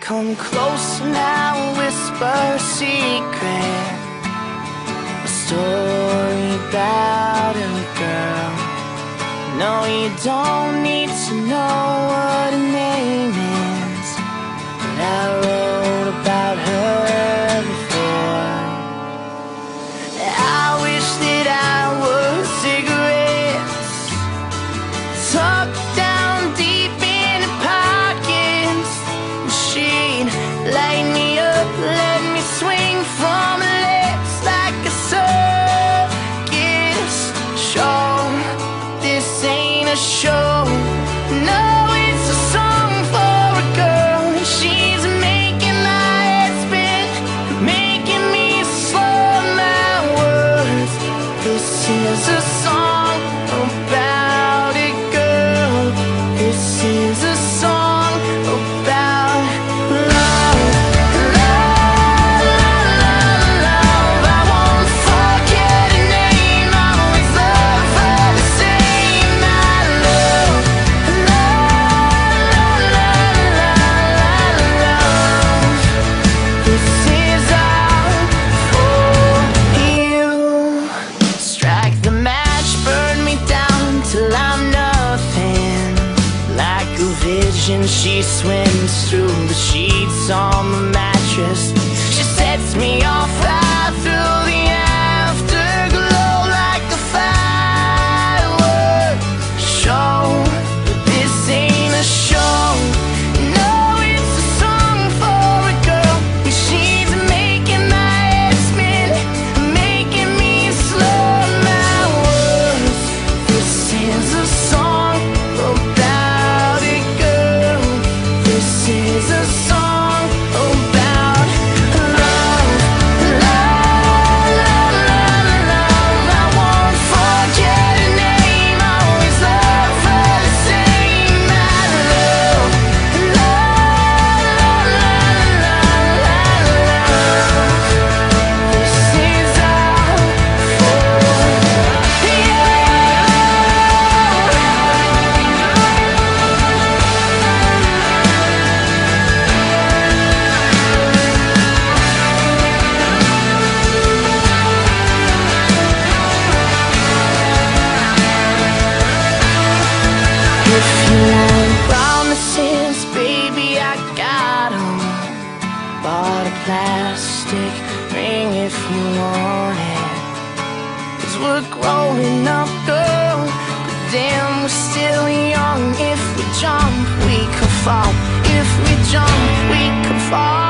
Come close now, whisper a secret, a story about a girl. No, you don't need to know what her name is, but I wrote about her before. I wish that I was cigarettes tucked down deep in her pockets. She'd light me up, let me swing from her lips like a circus show. This ain't a show, no, it's a song for a girl. She's making my head spin, making me slow my words. This is a song about it, girl. This is a song about love, love, love, love. I won't forget her name, I always love her the same. I love, love, love, love, love. This is all for you. Strike the match, burn me down till I'm nothing. Like a vision, she swims through the sheets on the mattress. She sets me on fire through the afterglow like a firework show. But this ain't a show, no, it's a song for a girl. She's making my head spin, making me slow my words. This is a song about it, girl. This is a song about love, love, love, love, love. I won't forget her name, I always love her the same. I love, love, love, love, love. This is all for you. If you want promises, baby, I got 'em. Bought a plastic ring if you want it. 'Cause we're growing up, girl, but damn, we're still young. If we jump, we could fall. If we jump, we could fall.